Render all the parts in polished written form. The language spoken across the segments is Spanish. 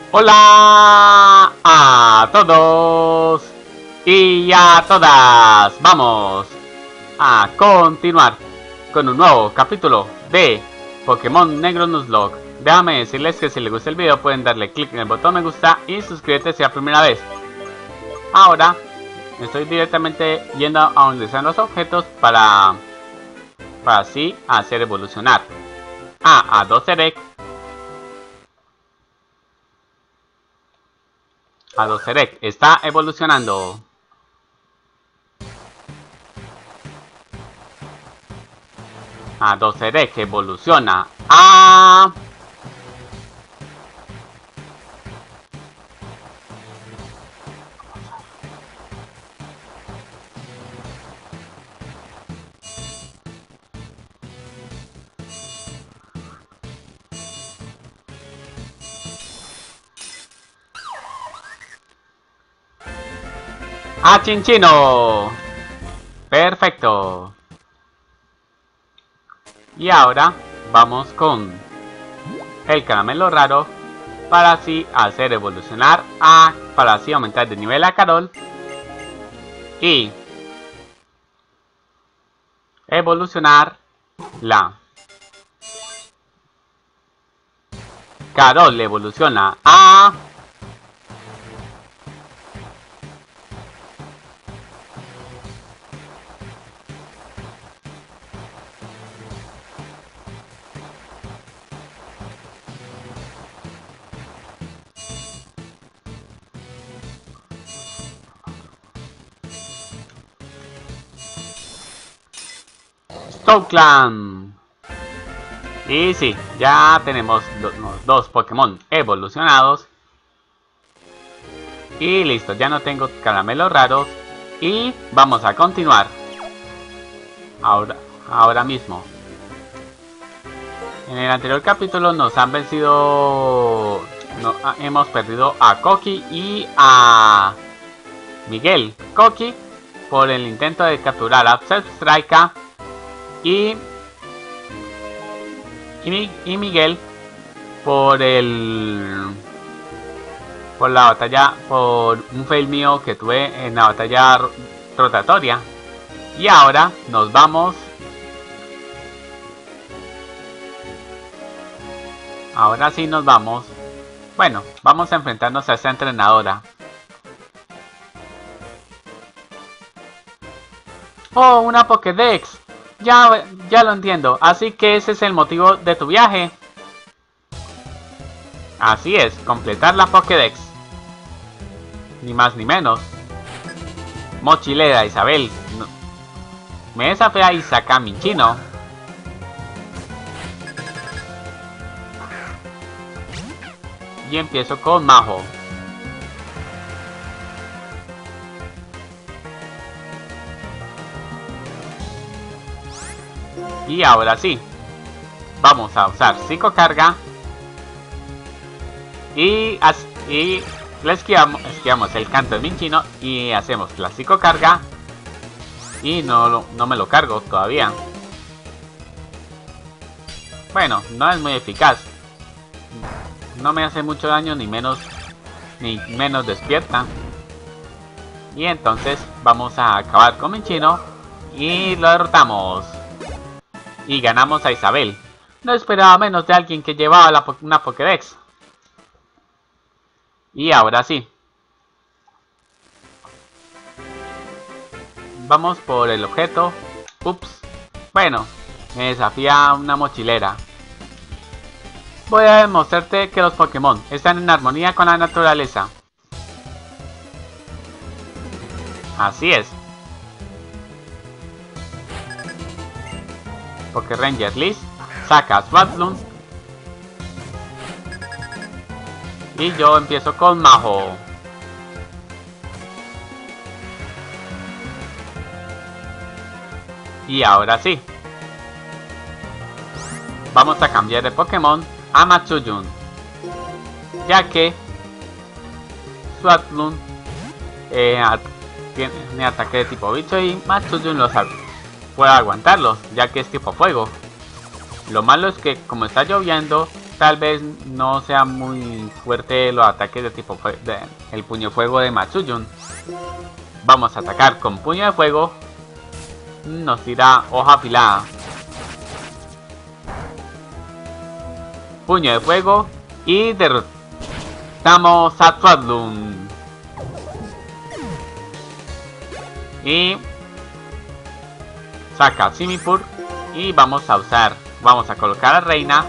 Hola a todos y a todas. Vamos a continuar con un nuevo capítulo de Pokémon Negro Nuzlocke. Déjame decirles que si les gusta el video pueden darle clic en el botón me gusta y suscríbete si es la primera vez. Ahora estoy directamente yendo a donde están los objetos para así hacer evolucionar a Docerec. A Docerec está evolucionando. A Docerec evoluciona a... ¡A Chinchino! Perfecto. Y ahora vamos con el caramelo raro para así hacer evolucionar para así aumentar de nivel a Carol y evolucionar la Carol evoluciona a Stoutland. Y sí, ya tenemos dos Pokémon evolucionados. Y listo, ya no tengo caramelos raros. Y vamos a continuar. Ahora mismo. En el anterior capítulo nos han vencido... hemos perdido a Koki y a Miguel. Koki por el intento de capturar a Zebstrika. Y Miguel por la batalla, por un fail mío que tuve en la batalla rotatoria. Y ahora nos vamos. Ahora sí nos vamos. Bueno, vamos a enfrentarnos a esta entrenadora. Oh, una Pokédex. Ya lo entiendo, así que ese es el motivo de tu viaje. Así es, completar la Pokédex. Ni más ni menos. Mochilera Isabel. Me desafía y saca mi chino. Y empiezo con Majo. Y ahora sí, vamos a usar psicocarga y le esquivamos el canto de Minchino y hacemos la psicocarga y no me lo cargo todavía. Bueno, no es muy eficaz, no me hace mucho daño ni menos despierta. Y entonces vamos a acabar con Minchino y lo derrotamos. Y ganamos a Isabel. No esperaba menos de alguien que llevaba una Pokédex. Y ahora sí. Vamos por el objeto. Ups. Bueno, me desafía una mochilera. Voy a demostrarte que los Pokémon están en armonía con la naturaleza. Así es. Pokéranger Liz saca a Swatlun y yo empiezo con Majo. Y ahora sí, vamos a cambiar de Pokémon a Matsuyun, ya que Swatlun tiene ataque de tipo bicho y Matsuyun lo sabe. Puedo aguantarlos, ya que es tipo fuego. Lo malo es que como está lloviendo, tal vez no sea muy fuerte los ataques de tipo el puño de fuego de Matsuyun. Vamos a atacar con puño de fuego. Nos tira hoja afilada. Puño de fuego y derrotamos a Twadloon. Y saca Simipour y vamos a colocar a Reina.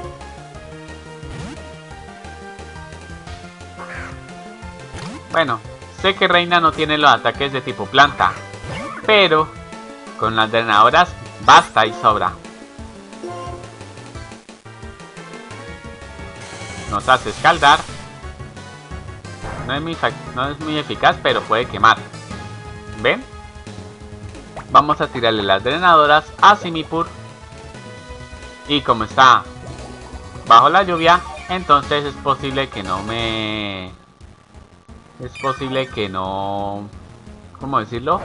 Bueno, sé que Reina no tiene los ataques de tipo planta, pero con las drenadoras basta y sobra. Nos hace escaldar. No es muy eficaz, pero puede quemar. ¿Ven? Vamos a tirarle las drenadoras a Simipour. Y como está bajo la lluvia, entonces es posible que no me... Es posible que no... ¿Cómo decirlo?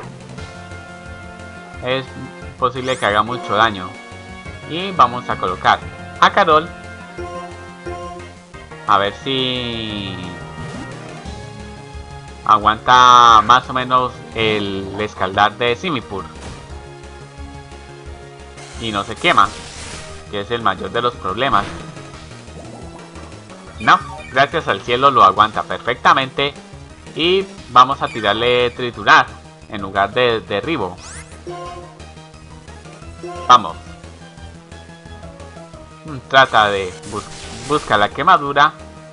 Es posible que haga mucho daño. Y vamos a colocar a Carol. A ver si... aguanta más o menos el escaldar de Simipour. Y no se quema, que es el mayor de los problemas. No, gracias al cielo lo aguanta perfectamente. Y vamos a tirarle triturar en lugar de derribo. Vamos. Trata de buscar la quemadura.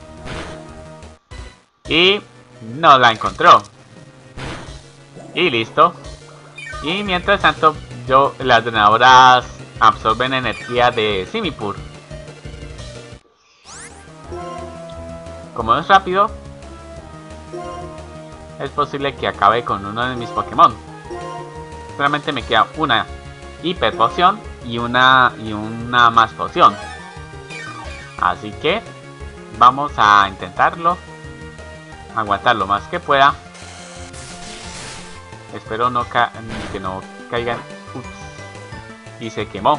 Y no la encontró. Y listo. Y mientras tanto, las drenadoras absorben energía de Simipour. Como es rápido, es posible que acabe con uno de mis Pokémon. Solamente me queda una hiper poción y una más poción. Así que vamos a intentarlo. Aguantar lo más que pueda. Espero que no caigan. Ups. Y se quemó.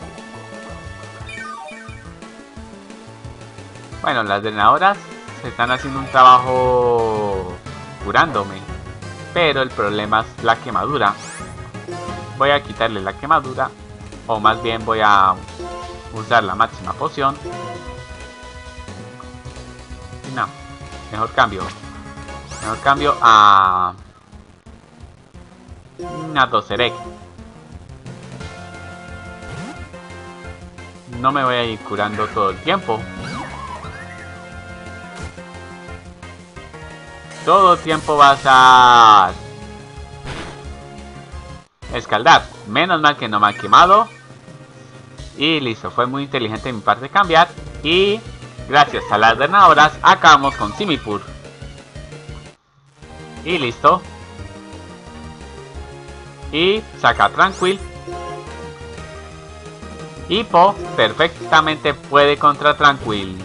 Bueno, las drenadoras se están haciendo un trabajo curándome, pero el problema es la quemadura. Voy a quitarle la quemadura, o más bien voy a usar la máxima poción. No, mejor cambio a Docerec. No me voy a ir curando todo el tiempo. Todo el tiempo vas a escaldar. Menos mal que no me ha quemado. Y listo, fue muy inteligente de mi parte cambiar. Y gracias a las drenadoras acabamos con Simipour. Y listo. Y saca Tranquill. Hippo perfectamente puede contra Tranquill.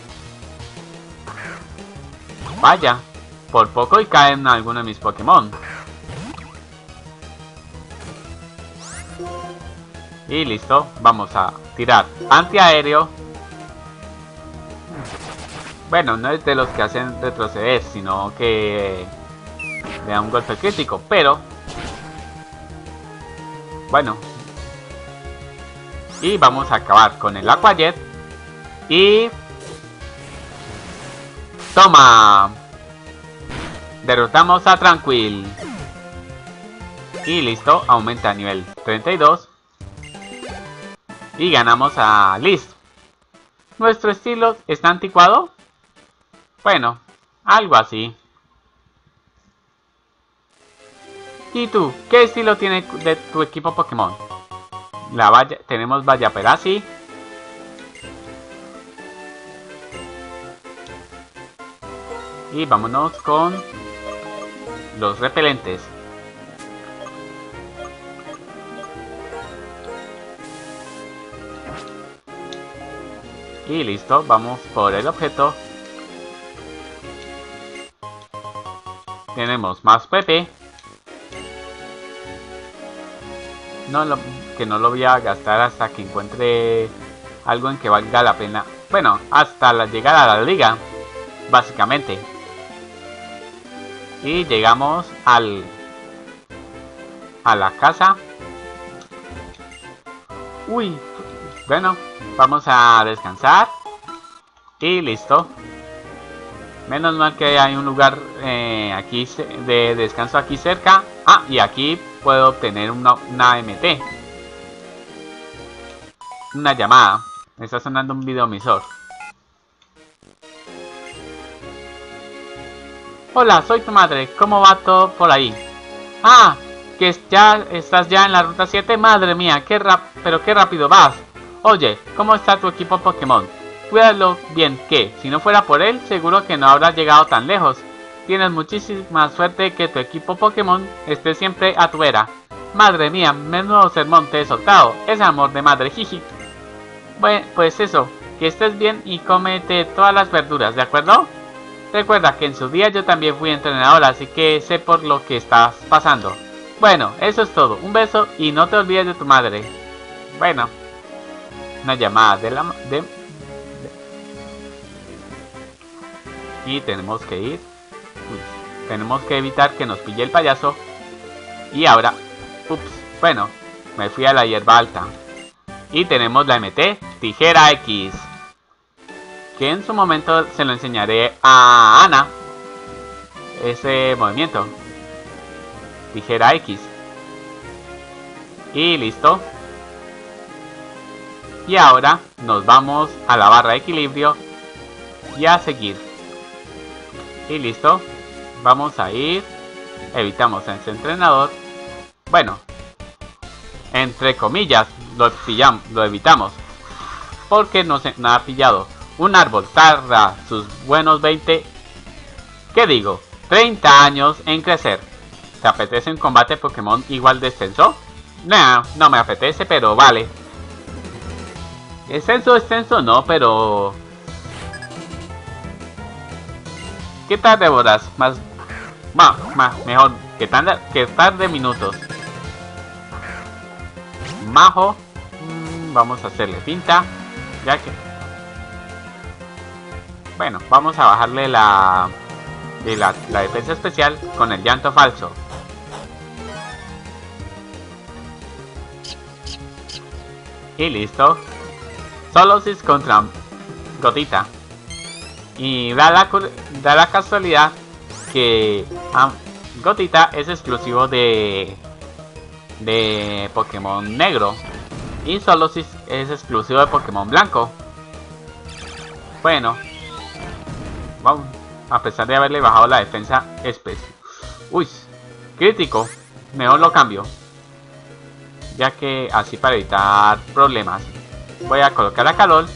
Vaya, por poco y caen algunos de mis Pokémon. Y listo, vamos a tirar antiaéreo. Bueno, no es de los que hacen retroceder, sino que le da un golpe crítico, pero bueno. Y vamos a acabar con el Aqua Jet. Y ¡toma! Derrotamos a Tranquill. Y listo, aumenta a nivel 32. Y ganamos a Liz. ¿Nuestro estilo está anticuado? Bueno, algo así. ¿Y tú? ¿Qué estilo tiene de tu equipo Pokémon? Tenemos Vallaperasi. Y vámonos con los repelentes. Y listo, vamos por el objeto. Tenemos más PP. Que no lo voy a gastar hasta que encuentre algo en que valga la pena. Bueno, hasta la llegada a la liga, básicamente. Y llegamos a la casa. Uy, bueno, vamos a descansar. Y listo. Menos mal que hay un lugar aquí de descanso aquí cerca. Ah, y aquí puedo obtener una MT. Una llamada. Me está sonando un videoemisor. Hola, soy tu madre. ¿Cómo va todo por ahí? Ah, que estás ya en la ruta 7. Madre mía, pero qué rápido vas. Oye, ¿cómo está tu equipo Pokémon? Cuídalo bien, que si no fuera por él, seguro que no habrás llegado tan lejos. Tienes muchísima suerte que tu equipo Pokémon esté siempre a tu vera. Madre mía, menudo sermón te he soltado. Es amor de madre, jiji. Bueno, pues eso, que estés bien y cómete todas las verduras, ¿de acuerdo? Recuerda que en su día yo también fui entrenadora, así que sé por lo que estás pasando. Bueno, eso es todo. Un beso y no te olvides de tu madre. Bueno, una llamada y tenemos que ir. Tenemos que evitar que nos pille el payaso. Y ahora, ups, bueno, me fui a la hierba alta. Y tenemos la MT, Tijera X. Que en su momento se lo enseñaré a Ana. Ese movimiento. Tijera X. Y listo. Y ahora nos vamos a la barra de equilibrio. Y a seguir. Y listo. Vamos a ir. Evitamos a ese entrenador. Bueno. Entre comillas. Lo evitamos. Porque no se ha pillado. Un árbol tarda sus buenos 20... ¿Qué digo? 30 años en crecer. ¿Te apetece un combate Pokémon igual de extenso? No, no me apetece, pero vale. Extenso no, pero... ¿Qué tal de horas? Mejor que tarde minutos. Majo. Vamos a hacerle pinta. Ya que... Bueno, vamos a bajarle la defensa especial con el llanto falso. Y listo. Solosis contra Gotita. Y da la casualidad que Gotita es exclusivo de Pokémon negro. Y Solosis es exclusivo de Pokémon blanco. Bueno. Vamos. A pesar de haberle bajado la defensa especial. Uy. Crítico. Mejor lo cambio. Ya que así para evitar problemas. Voy a colocar a Carol.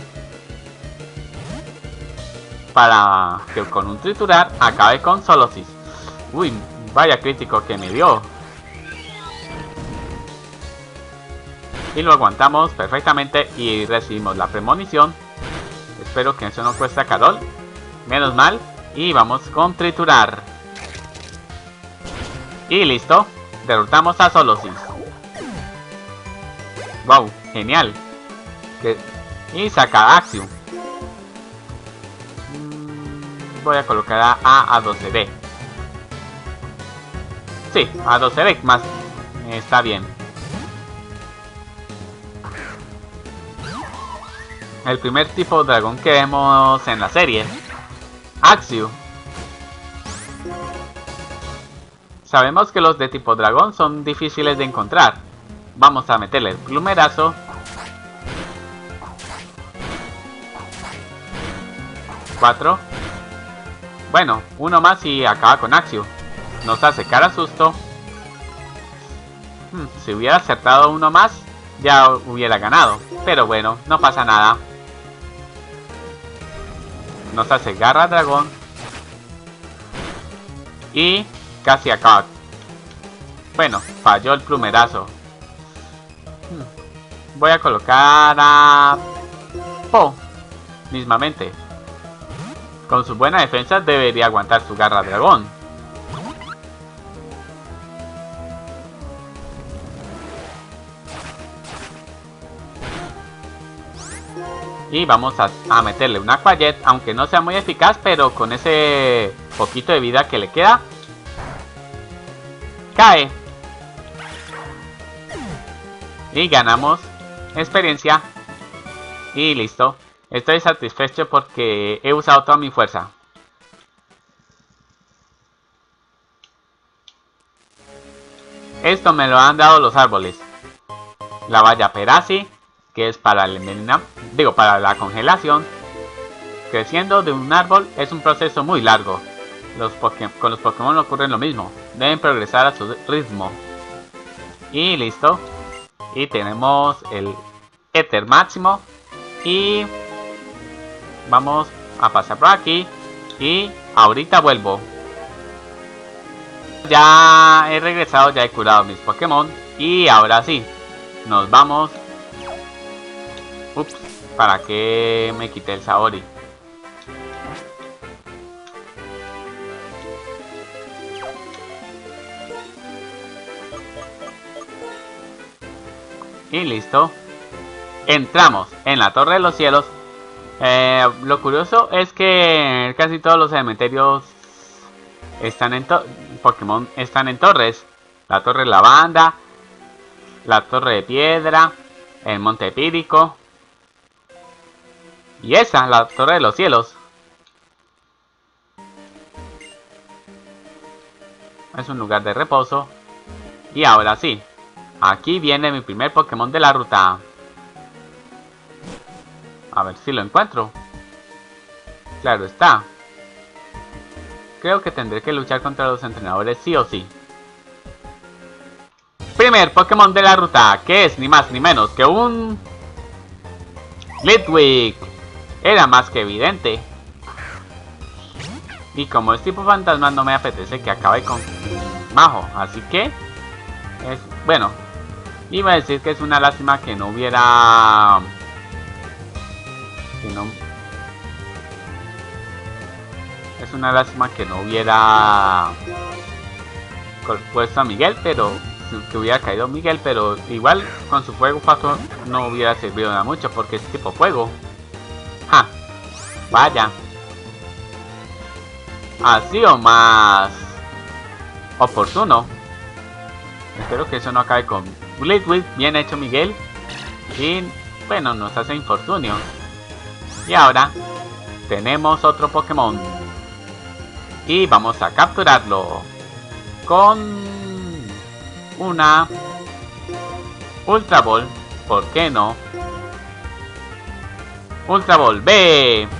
Para que con un triturar acabe con Solosis. Uy, vaya crítico que me dio. Y lo aguantamos perfectamente y recibimos la premonición. Espero que eso no cueste a Carol. Menos mal. Y vamos con triturar. Y listo. Derrotamos a Solosis. Wow, genial. Y saca Axiom. Voy a colocar a 12D. Sí, a 12D más. Está bien. El primer tipo de dragón que vemos en la serie. Axiom. Sabemos que los de tipo dragón son difíciles de encontrar. Vamos a meterle el plumerazo. Cuatro. Bueno, uno más y acaba con Axiom. Nos hace cara susto. Si hubiera acertado uno más, ya hubiera ganado. Pero bueno, no pasa nada. Nos hace garra dragón. Y casi acaba. Bueno, falló el plumerazo. Voy a colocar a Po. Mismamente. Con su buena defensa debería aguantar su garra dragón. Y vamos a meterle una Quiet, aunque no sea muy eficaz, pero con ese poquito de vida que le queda. Cae. Y ganamos experiencia. Y listo. Estoy satisfecho porque he usado toda mi fuerza. Esto me lo han dado los árboles. La valla Perazi, que es para el para la congelación. Creciendo de un árbol es un proceso muy largo. Con los Pokémon ocurre lo mismo. Deben progresar a su ritmo. Y listo. Y tenemos el Éter máximo. Y vamos a pasar por aquí. Y ahorita vuelvo. Ya he regresado, ya he curado mis Pokémon. Y ahora sí, nos vamos. Ups, ¿para qué me quité el Saori? Y listo. Entramos en la Torre de los Cielos. Lo curioso es que casi todos los cementerios Pokémon están en torres. La Torre Lavanda, la Torre de Piedra, el Monte Pírico. Y esa, la Torre de los Cielos. Es un lugar de reposo. Y ahora sí, aquí viene mi primer Pokémon de la ruta. A ver si lo encuentro. Claro está. Creo que tendré que luchar contra los entrenadores sí o sí. Primer Pokémon de la ruta, que es ni más ni menos que un Litwick. Era más que evidente. Y como es tipo fantasma, no me apetece que acabe con Majo. Así que bueno, iba a decir que es una lástima que no hubiera... Es una lástima que no hubiera puesto a Miguel, pero que hubiera caído Miguel, pero igual con su fuego factor no hubiera servido de mucho porque es tipo fuego. ¡Ja! Vaya. Así o más oportuno. Espero que eso no acabe con Litwick. Bien hecho, Miguel. Y bueno, nos hace infortunio. Y ahora tenemos otro Pokémon. Y vamos a capturarlo con una Ultra Ball. ¿Por qué no? Ultra Ball B.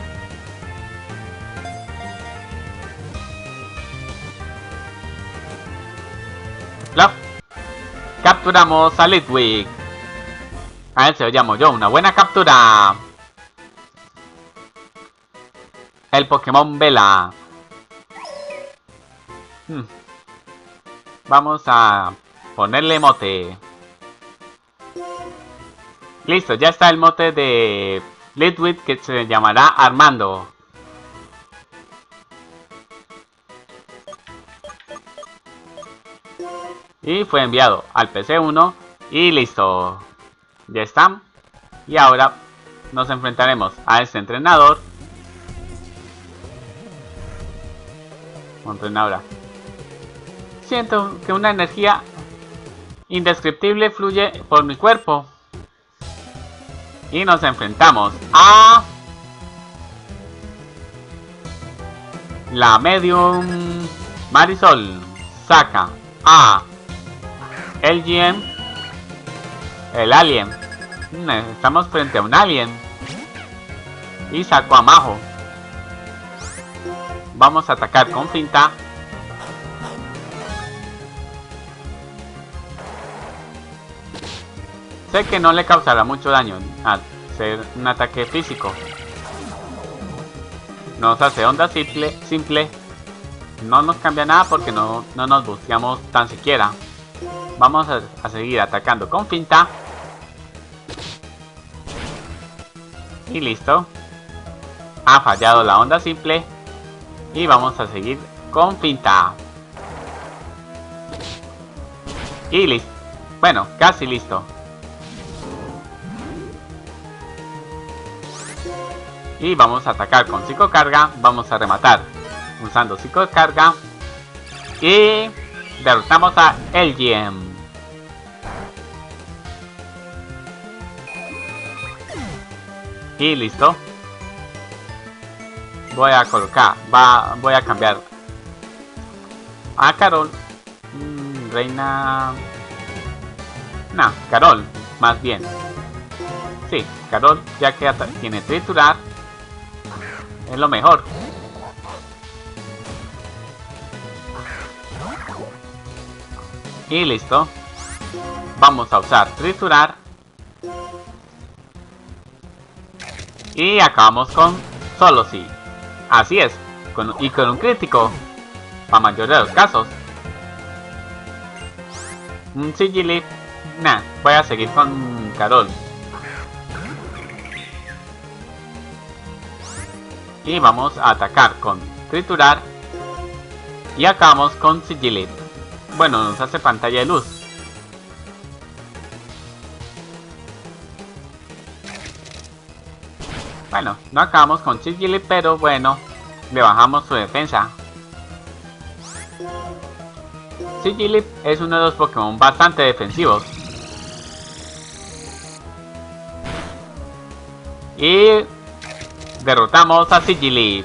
Plop. Capturamos a Litwick. A él se lo llamo yo. Una buena captura. El Pokémon Vela. Vamos a ponerle mote. Listo, ya está el mote de Litwick, que se llamará Armando. Y fue enviado al PC1 y listo. Ya está. Y ahora nos enfrentaremos a este entrenador. Entrenadora. Siento que una energía indescriptible fluye por mi cuerpo. Y nos enfrentamos a la Medium Marisol. Saca a el GM, el Alien. Estamos frente a un Alien. Y sacó a Majo. Vamos a atacar con finta. Sé que no le causará mucho daño al ser un ataque físico. Nos hace onda simple. No nos cambia nada porque no nos busteamos tan siquiera. Vamos a seguir atacando con finta. Y listo. Ha fallado la onda simple. Y vamos a seguir con finta. Y listo. Bueno, casi listo. Y vamos a atacar con psicocarga. Vamos a rematar usando psicocarga. Y derrotamos a Elgiem. Y listo. Voy a colocar, voy a cambiar a Carol. Reina... No, Carol, más bien. Sí, Carol, ya que tiene triturar. Es lo mejor. Y listo. Vamos a usar triturar. Y acabamos con solo sí. Así es. Y con un crítico. La mayoría de los casos. Un Sigilip. Nah, voy a seguir con Carol. Y vamos a atacar con triturar. Y acabamos con Sigilip. Bueno, nos hace pantalla de luz. Bueno, no acabamos con Sigilip, pero bueno, le bajamos su defensa. Sigilip es uno de los Pokémon bastante defensivos. Y derrotamos a Sigilip.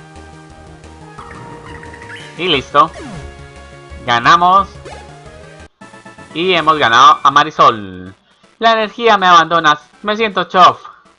Y listo. Ganamos. Y hemos ganado a Marisol. La energía me abandonas. Me siento chof.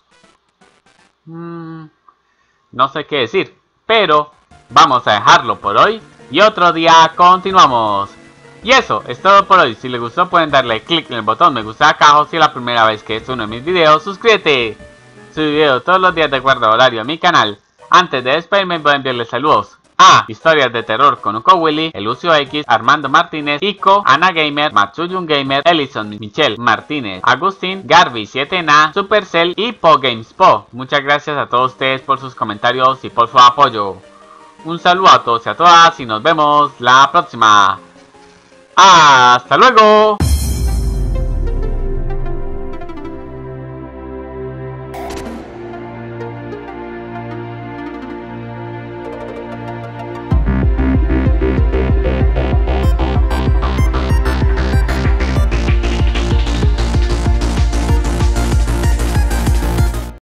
No sé qué decir. Pero vamos a dejarlo por hoy. Y otro día continuamos. Y eso es todo por hoy. Si les gustó pueden darle click en el botón me gusta acá abajo. Si es la primera vez que es uno de mis videos, suscríbete. Subo video todos los días de acuerdo a horario a mi canal. Antes de despedirme voy a enviarles saludos a Historias de Terror con Uko Willy, Elucio X, Armando Martínez, Ico, Ana Gamer, Matsuyun Gamer, Ellison, Michelle Martínez, Agustín, Garby 7Na, Supercell y PoGamesPo. Muchas gracias a todos ustedes por sus comentarios y por su apoyo. Un saludo a todos y a todas y nos vemos la próxima. ¡Hasta luego!